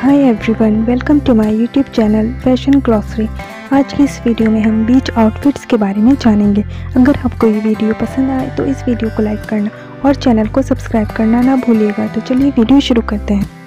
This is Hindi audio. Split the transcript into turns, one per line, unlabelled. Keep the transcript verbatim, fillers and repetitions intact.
Hi everyone, welcome to my YouTube channel fashion glossary. आज की इस वीडियो में हम बीच आउटफिट्स के बारे में जानेंगे। अगर आपको ये वीडियो पसंद आए तो इस वीडियो को लाइक करना और चैनल को सब्सक्राइब करना ना भूलिएगा। तो चलिए वीडियो शुरू करते हैं।